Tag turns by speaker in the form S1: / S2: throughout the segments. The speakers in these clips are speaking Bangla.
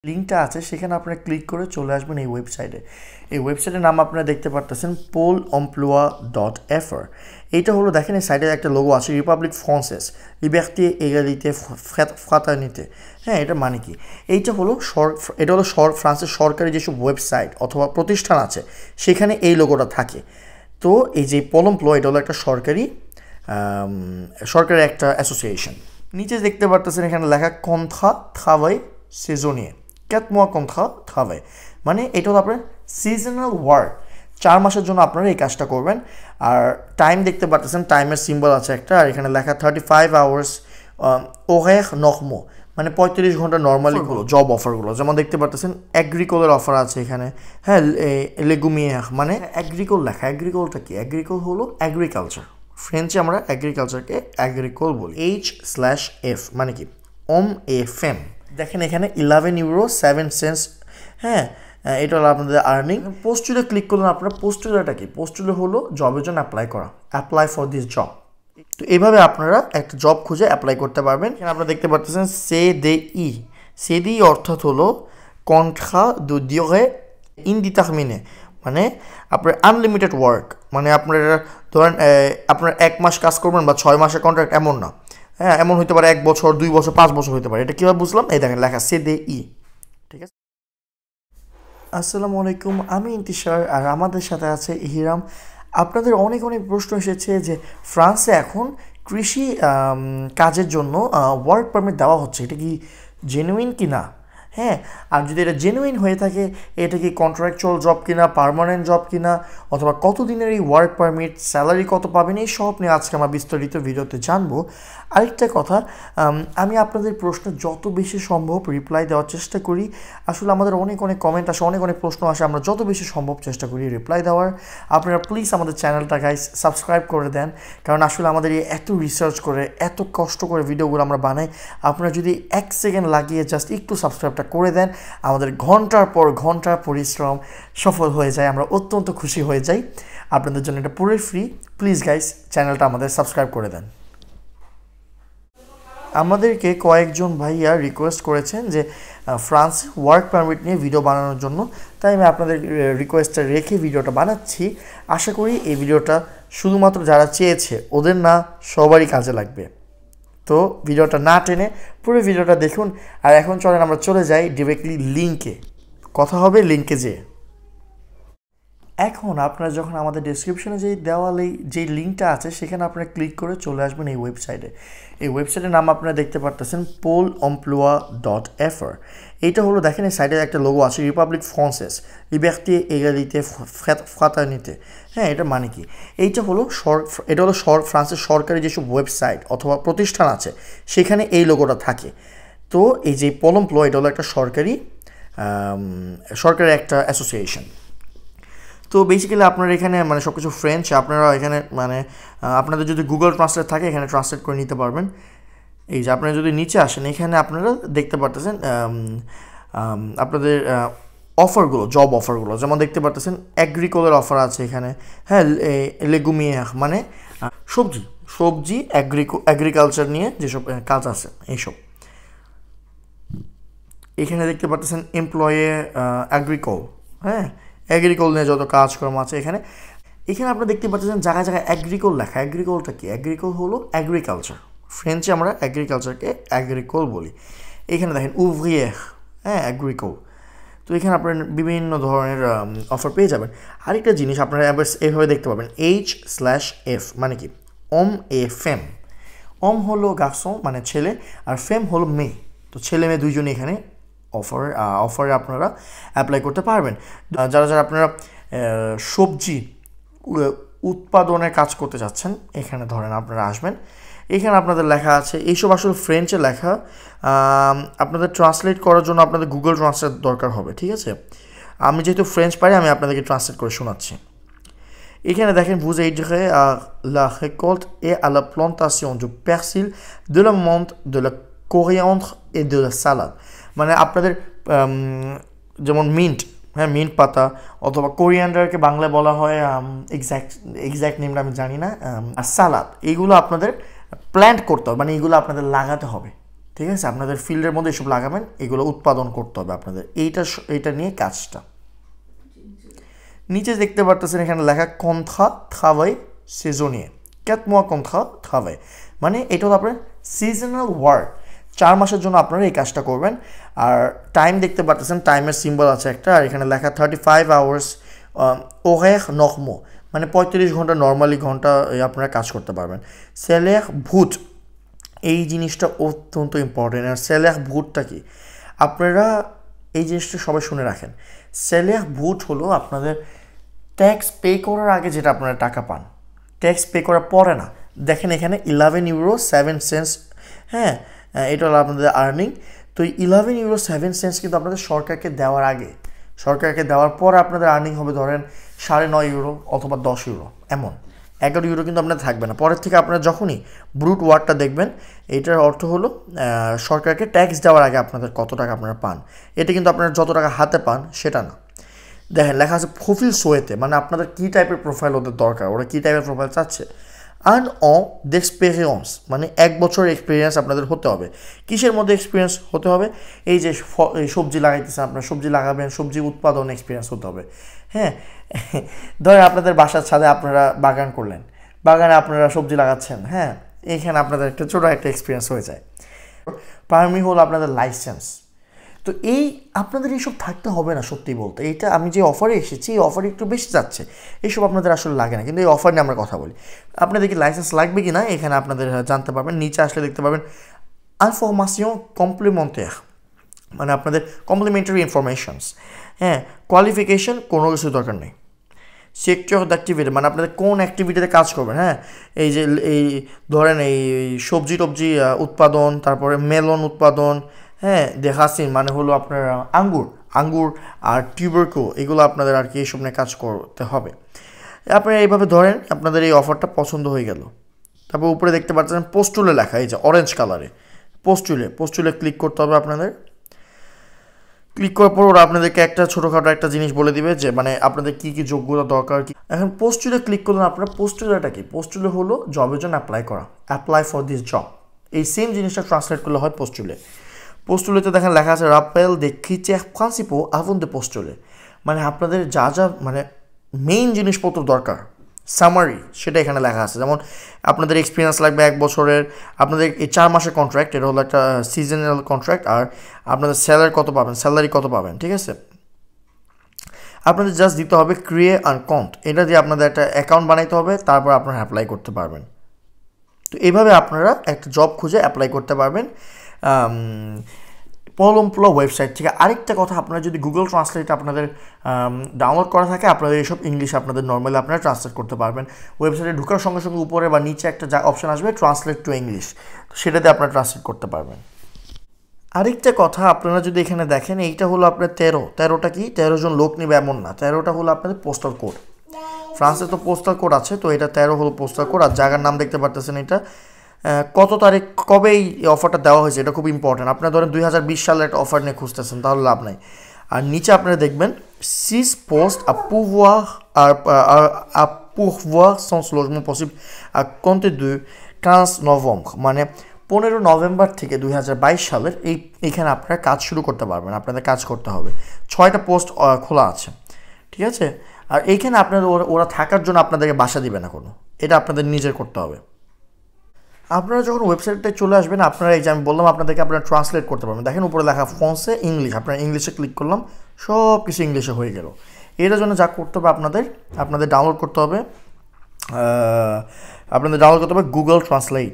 S1: লিঙ্কটা আছে সেখানে আপনারা ক্লিক করে চলে আসবেন এই ওয়েবসাইটে। এই ওয়েবসাইটের নাম আপনারা দেখতে পারতেছেন pôle-emploi.fr। এইটা হলো দেখেন এই সাইডে একটা লোগো আছে রিপাবলিক ফ্রান্সেস লিবার্টি এগালিতে ফ্রাটার্নিতে। হ্যাঁ, এটা মানে কি? এটা হলো ফ্রান্সের সরকারি যেসব ওয়েবসাইট অথবা প্রতিষ্ঠান আছে সেখানে এই লোগোটা থাকে। তো এই যে pôle-emploi এটা হলো একটা সরকারি একটা অ্যাসোসিয়েশন। নিচে দেখতে পারতেছেন এখানে লেখা contrat travail saisonnier 4 mois contrat travail, মানে এটা হলো আপনার সিজনাল ওয়ার্ক। 4 মাসের জন্য আপনারা এই কাজটা করবেন। আর টাইম দেখতে পারতেছেন, টাইমের সিম্বল আছে একটা, আর এখানে লেখা 35 আওয়ার্স horaire normaux, মানে 35 ঘন্টা নর্মালিগুলো জব অফারগুলো। যেমন দেখতে পারতেছেন অ্যাগ্রিকোলের অফার আছে এখানে। হ্যাঁ, লেগুমিয়ার মানে অ্যাগ্রিকোল লেখা। অ্যাগ্রিকোলটা কি? অ্যাগ্রিকোল হলো এগ্রিকালচার। ফ্রেঞ্চে আমরা এগ্রিকালচারকে অ্যাগ্রিকোল বলি। H/F মানে কি? OM-A-FEM। দেখেন এখানে 11 ইউরো 7 সেন্টস। হ্যাঁ, এটা হলো আপনাদের আর্নিং। পোস্টুলে ক্লিক করলেন আপনারা। পোস্টুলাটা কি? পোস্টুলে হলো জবের জন্য অ্যাপ্লাই করা, অ্যাপ্লাই ফর দিস জব। তো এইভাবে আপনারা একটা জব খুঁজে অ্যাপ্লাই করতে পারবেন। এখানে আপনারা দেখতে পাচ্ছেন CDI। CDI অর্থাৎ হলো contrat de durée indéterminée, মানে আপনার আনলিমিটেড ওয়ার্ক। মানে আপনারা ধরেন আপনার 1 মাস কাজ করবেন বা 6 মাসের কন্ট্রাক্ট, এমন না। হ্যাঁ, এমন হতে পারে 1 বছর, 2 বছর, 5 বছর হতে পারে। এটা কীভাবে বুঝলাম? এই দেখেন লেখা CDI। ঠিক আছে। আসসালামু আলাইকুম, আমি ইন্তেশার আর আমাদের সাথে আছে ইহরাম। আপনাদের অনেক প্রশ্ন এসেছে যে ফ্রান্সে এখন কৃষি কাজের জন্য ওয়ার্ক পারমিট দেওয়া হচ্ছে, এটা কি জেনুইন কি না? হ্যাঁ, আর যদি এটা জেনুইন হয়ে থাকে এটা কি কন্ট্রাকচুয়াল জব কিনা, পার্মানেন্ট জব কিনা, অথবা কতদিনের এই ওয়ার্ক পারমিট, স্যালারি কত পাবেন, এই সব নিয়ে আজকে আমরা বিস্তারিত ভিডিওতে জানবো। আরেকটা কথা, আমি আপনাদের প্রশ্ন যত বেশি সম্ভব রিপ্লাই দেওয়ার চেষ্টা করি। আসলে আমাদের অনেক কমেন্ট আসে, অনেক প্রশ্ন আসে, আমরা যত বেশি সম্ভব চেষ্টা করি রিপ্লাই দেওয়ার। আপনারা প্লিজ আমাদের চ্যানেলটা গাইস সাবস্ক্রাইব করে দেন, কারণ আসলে আমাদের এই এত রিসার্চ করে এত কষ্ট করে ভিডিওগুলো আমরা বানাই। আপনারা যদি 1 সেকেন্ড লাগিয়ে জাস্ট একটু সাবস্ক্রাইবটা করে দেন, আমাদের ঘন্টার পর ঘন্টা পরিশ্রম সফল হয়ে যায়, আমরা অত্যন্ত খুশি হয়ে যাই। আপনাদের জন্য এটা পুরোই ফ্রি। প্লিজ গাইস চ্যানেলটা আমাদের সাবস্ক্রাইব করে দেন। আমাদেরকে কয়েকজন ভাইয়া রিকোয়েস্ট করেছেন যে ফ্রান্স ওয়ার্ক পারমিট নিয়ে ভিডিও বানানোর জন্য, তাই আমি আপনাদের রিকোয়েস্টটা রেখে ভিডিওটা বানাচ্ছি। আশা করি এই ভিডিওটা শুধুমাত্র যারা চেয়েছে ওদের না, সবারই কাজে লাগবে। তো ভিডিওটা না টেনে পুরো ভিডিওটা দেখুন। আর এখন চলেন আমরা চলে যাই ডিরেক্টলি লিঙ্কে। কথা হবে লিঙ্কে যেয়ে। এখন আপনারা যখন আমাদের ডেসক্রিপশনে যেই লিঙ্কটা আছে সেখানে আপনারা ক্লিক করে চলে আসবেন এই ওয়েবসাইটে। এই ওয়েবসাইটের নাম আপনারা দেখতে পারতেছেন pôle-emploi.fr। এইটা হলো দেখেন এই সাইডে একটা লোগো আছে রিপাবলিক ফ্রান্সেস লিবার্টি এগালিতে ফ্রাটার্নিতে। হ্যাঁ, এটা মানে কি? এটা হলো ফ্রান্সের সরকারি যেসব ওয়েবসাইট অথবা প্রতিষ্ঠান আছে সেখানে এই লোগোটা থাকে। তো এই যে pôle-emploi এটা হলো একটা সরকারি একটা অ্যাসোসিয়েশন। তো বেসিক্যালি আপনারা এখানে মানে সব কিছু ফ্রেঞ্চ, আপনারা এখানে মানে আপনাদের যদি গুগল ট্রান্সলেট থাকে এখানে ট্রান্সলেট করে নিতে পারবেন। এই যে আপনারা যদি নিচে আসেন এখানে আপনারা দেখতে পারতেছেন আপনাদের অফারগুলো, জব অফারগুলো। যেমন দেখতে পারতেছেন অ্যাগ্রিকোলের অফার আছে এখানে। হ্যাঁ, লেগুমিয়ার মানে সবজি এগ্রিকালচার নিয়ে যেসব কাজ আছে এইসব। এখানে দেখতে পারতেছেন এমপ্লয়ে অ্যাগ্রিকোল। হ্যাঁ, অ্যাগ্রিকোল নিয়ে যত কাজকর্ম আছে এখানে আপনারা দেখতে পাচ্ছেন জায়গায় জায়গায় অ্যাগ্রিকোল লেখা। অ্যাগ্রিকোলটা কি? অ্যাগ্রিকোল হলো এগ্রিকালচার। ফ্রেঞ্চে আমরা এগ্রিকালচারকে অ্যাগ্রিকোল বলি। এখানে দেখেন উভরিয়ের, হ্যাঁ, অ্যাগ্রিকোল। তো এখানে আপনারা বিভিন্ন ধরনের অফার পেয়ে যাবেন। আরেকটা জিনিস আপনারা এইভাবে দেখতে পাবেন H/F মানে কি? OM-A-FEM। OM হলো গার্সন মানে ছেলে, আর ফেম হলো মেয়ে। তো ছেলে মেয়ে দুইজনই এখানে অফারে আপনারা অ্যাপ্লাই করতে পারবেন। যারা আপনারা সবজি উৎপাদনের কাজ করতে চাচ্ছেন এখানে ধরেন আপনারা আসবেন। এখানে আপনাদের লেখা আছে, এইসব আসলে ফ্রেঞ্চে লেখা, আপনাদের ট্রান্সলেট করার জন্য আপনাদের গুগল ট্রান্সলেট দরকার হবে। ঠিক আছে, আমি যেহেতু ফ্রেঞ্চ পারি আমি আপনাদেরকে ট্রান্সলেট করে শোনাচ্ছি। এখানে দেখেন vous aiderez à la récolte et à la plantation du persil, de la menthe, de la coriandre et de la salade। মানে আপনাদের যেমন মিন্ট, হ্যাঁ, মিন্ট পাতা অথবা কোরিয়ান্ডারকে বাংলায় বলা হয় এক্স্যাক্ট নেমটা আমি জানি না, আর সালাদ, এইগুলো আপনাদের প্ল্যান্ট করতে হবে, মানে এইগুলো আপনাদের লাগাতে হবে। ঠিক আছে, আপনাদের ফিল্ডের মধ্যে এসব লাগাবেন, এগুলো উৎপাদন করতে হবে আপনাদের, এইটা নিয়ে কাজটা। নিচে দেখতে পারতেছেন এখানে লেখা contrat travail saisonnier, 4 mois contrat travail, মানে এটা হলো আপনার সিজনাল ওয়ার্ক, 4 মাসের জন্য আপনারা এই কাজটা করবেন। আর টাইম দেখতে পারতেছেন, টাইমের সিম্বল আছে একটা, আর এখানে লেখা 35 আওয়ার্স horaire normaux, মানে 35 ঘন্টা নর্মালি ঘন্টা আপনারা কাজ করতে পারবেন। স্যালাire brut, এই জিনিসটা অত্যন্ত ইম্পর্টেন্ট। আর স্যালাire brutটা কি, আপনারা এই জিনিসটা সবাই শুনে রাখেন। স্যালাire brut হলো আপনাদের ট্যাক্স পে করার আগে যেটা আপনারা টাকা পান, ট্যাক্স পে করার পরে না। দেখেন এখানে 11 ইউরো 7 সেন্টস, হ্যাঁ, এটা হলো আপনাদের আর্নিং। তো 11 ইউরো 7 সেন্টস কিন্তু আপনাদের সরকারকে দেওয়ার আগে, সরকারকে দেওয়ার পর আপনাদের আর্নিং হবে ধরেন 9.5 ইউরো অথবা 10 ইউরো, এমন 11 ইউরো কিন্তু আপনার থাকবে না। পরের থেকে আপনারা যখনই ব্রুট ওয়ার্ডটা দেখবেন, এইটার অর্থ হলো সরকারকে ট্যাক্স দেওয়ার আগে আপনাদের কত টাকা আপনারা পান। এটা কিন্তু আপনারা যত টাকা হাতে পান সেটা না। দেখেন লেখা আছে প্রোফাইল সোয়েতে, মানে আপনাদের কী টাইপের প্রোফাইল ওদের দরকার, ওরা কী টাইপের প্রোফাইল চাচ্ছে। আন অন d'expérience, মানে 1 বছর এক্সপিরিয়েন্স আপনাদের হতে হবে। কিসের মধ্যে এক্সপিরিয়েন্স হতে হবে? এই যে সবজি লাগাইতেছেন, আপনার সবজি লাগাবেন, সবজি উৎপাদন এক্সপিরিয়েন্স হতে হবে। হ্যাঁ, ধরেন আপনাদের বাসার ছাদে আপনারা বাগান করলেন, বাগানে আপনারা সবজি লাগাচ্ছেন, হ্যাঁ, এইখানে আপনাদের একটা ছোটো একটা এক্সপিরিয়েন্স হয়ে যায়। পারমি হলো আপনাদের লাইসেন্স। তো এই আপনাদের এইসব থাকতে হবে না, সত্যি বলতে। এইটা আমি যে অফারে এসেছি, এই অফারে একটু বেশি যাচ্ছে, এইসব আপনাদের আসলে লাগে না, কিন্তু এই অফার নিয়ে আমরা কথা বলি। আপনাদের কি লাইসেন্স লাগবে কি না এখানে আপনাদের জানতে পারবেন। নিচে আসলে দেখতে পাবেন ইনফরমেশন কমপ্লিমেন্টাire, মানে আপনাদের কমপ্লিমেন্টারি ইনফরমেশনস। হ্যাঁ, কোয়ালিফিকেশন কোনো কিছু দরকার নেই। সেক্টর অ্যাক্টিভিটি, মানে আপনাদের কোন অ্যাক্টিভিটিতে কাজ করবেন। হ্যাঁ, এই যে এই ধরেন এই সবজি টবজি উৎপাদন, তারপরে মেলন উৎপাদন, হ্যাঁ, দেখাসিন মানে হলো আপনার আঙ্গুর আর টিউবারকো, এগুলো আপনাদের আর কি এইসব নিয়ে কাজ করতে হবে। আপনারা এইভাবে ধরেন আপনাদের এই অফারটা পছন্দ হয়ে গেল। তারপর উপরে দেখতে পাচ্ছেন পোস্টুলে লেখা, এই যে অরেঞ্জ কালারে পোস্টুলে ক্লিক করতে হবে আপনাদের। ক্লিক করার পর ওরা আপনাদেরকে একটা ছোটোখাটো একটা জিনিস বলে দিবে যে মানে আপনাদের কী কী যোগ্যতা দরকার। কি এখন পোস্টুলে ক্লিক করলেন আপনারা, পোস্টুলেটা কি? পোস্টুলে হলো জবের জন্য অ্যাপ্লাই করা, অ্যাপ্লাই ফর দিস জব। এই সেম জিনিসটা ট্রান্সলেট করলে হয় পোস্টুলেতে দেখেন লেখা আছে রাপেল দে ক্রিটেরিয়াস প্রিন্সিপাল আভন দে পোস্টুলে, মানে আপনাদের যা যা মানে মেইন জিনিসপত্র দরকার, সামারি, সেটা এখানে লেখা আছে। যেমন আপনাদের এক্সপিরিয়েন্স লাগবে 1 বছরের, আপনাদের এই 4 মাসের কন্ট্রাক্ট, এটা হলো একটা সিজনাল কন্ট্রাক্ট, আর আপনাদের স্যালারি কত পাবেন, ঠিক আছে। আপনাদের জাস্ট দিতে হবে ক্রিয়ে আর কন্ট, এটা দিয়ে আপনাদের একটা অ্যাকাউন্ট বানাইতে হবে, তারপর আপনারা অ্যাপ্লাই করতে পারবেন। তো এইভাবে আপনারা একটা জব খুঁজে অ্যাপ্লাই করতে পারবেন পলমপ্লো ওয়েবসাইট থেকে। আরেকটা কথা, আপনারা যদি গুগল ট্রান্সলেট আপনাদের ডাউনলোড করা থাকে, আপনাদের এইসব ইংলিশ আপনাদের নর্মালি আপনারা ট্রান্সলেট করতে পারবেন। ওয়েবসাইটে ঢোকার সঙ্গে সঙ্গে উপরে বা নিচে একটা যা অপশান আসবে ট্রান্সলেট টু ইংলিশ, তো সেটাতে আপনারা ট্রান্সলেট করতে পারবেন। আরেকটা কথা, আপনারা যদি এখানে দেখেন, এইটা হলো আপনার 13টা কি 13 জন লোক নেবে এমন না, 13টা হলো আপনাদের পোস্টাল কোড। ফ্রান্সে তো পোস্টাল কোড আছে, তো এটা 13 হলো পোস্টাল কোড। আর জায়গার নাম দেখতে পারতেছেন, এটা কত তারিখ কবে এই অফারটা দেওয়া হয়েছে, এটা খুব ইম্পর্টেন্ট। আপনারা ধরেন 2020 সালের একটা অফার নিয়ে খুঁজতেছেন, তাহলে লাভ নাই। আর নিচে আপনারা দেখবেন সিস পোস্ট à pourvoir sans logement possible à compter du 15 novembre, মানে 15 নভেম্বর থেকে 2022 সালের এইখানে আপনারা কাজ শুরু করতে পারবেন। আপনাদের কাজ করতে হবে, 6টা পোস্ট খোলা আছে, ঠিক আছে। আর এইখানে আপনাদের ওরা থাকার জন্য আপনাদেরকে বাসা দিবে না কোনো, এটা আপনাদের নিজের করতে হবে। আপনারা যখন ওয়েবসাইটটায় চলে আসবেন, আপনারা এই যে আমি বললাম আপনাদেরকে আপনারা ট্রান্সলেট করতে পারবেন। দেখেন উপরে লেখা ফ্রান্সে ইংলিশ, আপনারা ইংলিশে ক্লিক করলাম, সব কিছু ইংলিশে হয়ে গেল। এটার জন্য যা করতে হবে আপনাদের ডাউনলোড করতে হবে, গুগল ট্রান্সলেট।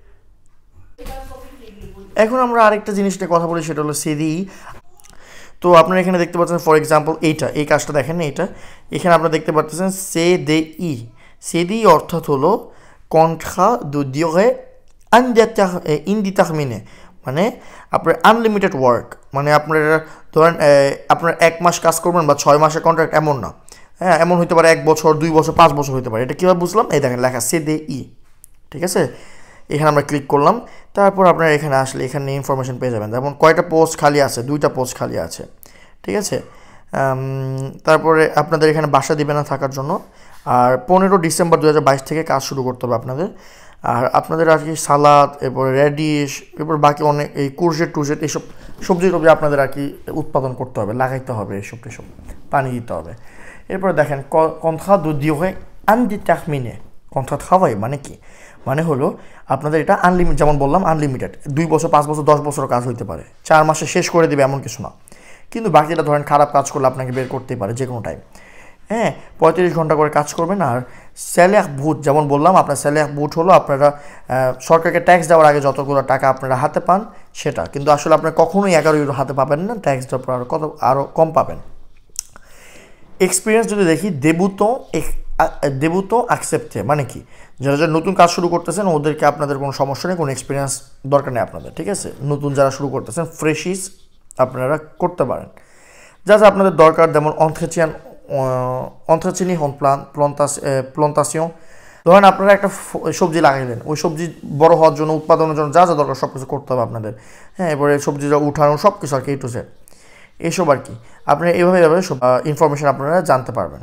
S1: এখন আমরা আরেকটা জিনিস নিয়ে কথা বলি, সেটা হলো সিডি। তো আপনারা এখানে দেখতে পাচ্ছেন, ফর এক্সাম্পল এই কাজটা দেখেন, এখানে আপনারা দেখতে পাচ্ছেন সিডি অর্থাৎ হলো contrat de durée indéterminée, মানে আপনার আনলিমিটেড ওয়ার্ক, মানে আপনারা ধরেন আপনার 1 মাস কাজ করবেন বা 6 মাসের কন্ট্রাক্ট, এমন না। হ্যাঁ, এমন হতে পারে 1 বছর, 2 বছর, 5 বছর হতে পারে। এটা কীভাবে বুঝলাম? এই দেখেন লেখা CDI, ঠিক আছে। এখানে আমরা ক্লিক করলাম, তারপর আপনারা এখানে আসলে এখানে ইনফরমেশন পেয়ে যাবেন, যেমন কয়টা পোস্ট খালি আছে, 2টা পোস্ট খালি আছে, ঠিক আছে। তারপরে আপনাদের এখানে বাসা দিবে না থাকার জন্য। আর 15 ডিসেম্বর 2022 থেকে কাজ শুরু করতে হবে আপনাদের। আর আপনাদের আর কি সালাদ, এরপর রেডিশ, এরপর বাকি অনেক এই কুরজেট টুরজেট এইসব সবজি টবজি আপনাদের আর কি উৎপাদন করতে হবে, লাগাইতে হবে, এসব টেসব পানি দিতে হবে। এরপরে দেখেন কন্থা দুদিও হয় আনডিটাকমিনে। কন্থা খাওয়াই মানে কি, মানে হলো আপনাদের এটা আনলিমিটেড, যেমন বললাম আনলিমিটেড, 2 বছর 5 বছর 10 বছরও কাজ হইতে পারে, 4 মাসে শেষ করে দেবে এমন কিছু না। কিন্তু বাকিটা ধরেন খারাপ কাজ করলে আপনাকে বের করতেই পারে যে কোনো টাইম। হ্যাঁ, 35 ঘন্টা করে কাজ করবেন। আর স্যালাখ বুট, যেমন বললাম আপনার স্যালাখ বুট হলো আপনারা সরকারকে ট্যাক্স দেওয়ার আগে যতগুলো টাকা আপনারা হাতে পান সেটা, কিন্তু আসলে আপনার কখনোই 11 ইউরো হাতে পাবেন না, ট্যাক্স দেওয়ার পর আরও কম পাবেন। এক্সপিরিয়েন্স যদি দেখি, দেবুতো অ্যাকসেপ্টে মানে কি, যারা যারা নতুন কাজ শুরু করতেছেন ওদেরকে আপনাদের কোনো সমস্যা নেই, কোনো এক্সপিরিয়েন্স দরকার নেই আপনাদের, ঠিক আছে। নতুন যারা শুরু করতেছেন ফ্রেশিস আপনারা করতে পারেন। যা যা আপনাদের দরকার, যেমন অন্থ্রাচিনি হন প্লান্টাসিয়ন, ধরেন আপনারা একটা সবজি লাগাইলেন, ওই সবজি বড় হওয়ার জন্য, উৎপাদনের জন্য যা যা দরকার সব কিছু করতে হবে আপনাদের। হ্যাঁ, এবারে সবজিটা উঠানো সব কিছু আর কি A to Z এইসব আর কি, আপনারা এইভাবে সব ইনফরমেশান আপনারা জানতে পারবেন।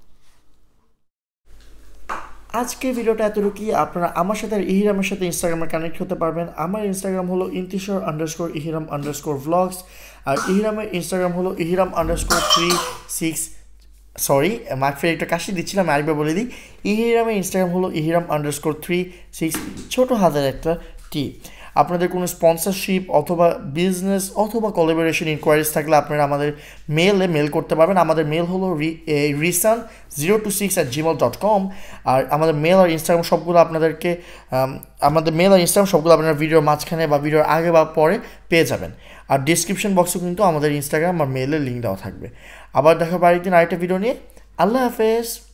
S1: আজকের ভিডিওটা এতটুকুই। আপনারা আমার সাথে আর ইহরামের সাথে ইনস্টাগ্রামে কানেক্ট হতে পারবেন। আমার ইনস্টাগ্রাম হলো inteshar_ihram_vlogs, আর ইহরামের ইনস্টাগ্রাম হলো ihram_36। সরি, মাইক একটা কাশি দিচ্ছিলাম, আরেকবার বলে দিই। ইহরামের ইনস্টাগ্রাম হলো ihram_36, ছোট হাতের একটা টি। আপনাদের কোনো স্পন্সরশিপ অথবা বিজনেস অথবা কোলাবোরেশন ইনকোয়ারিজ থাকলে আপনারা আমাদের মেল করতে পারবেন। আমাদের মেল হলো risan026@gmail.com। আর আমাদের মেল আর ইনস্টাগ্রাম সবগুলো আপনারা ভিডিওর মাঝখানে বা ভিডিওর আগে বা পরে পেয়ে যাবেন। আর ডিসক্রিপশন বক্সে কিন্তু আমাদের ইনস্টাগ্রাম আর মেলের লিঙ্ক দেওয়া থাকবে। আবার দেখা হবে আরেকদিন আরেকটা ভিডিও নিয়ে। আল্লাহ হাফেজ।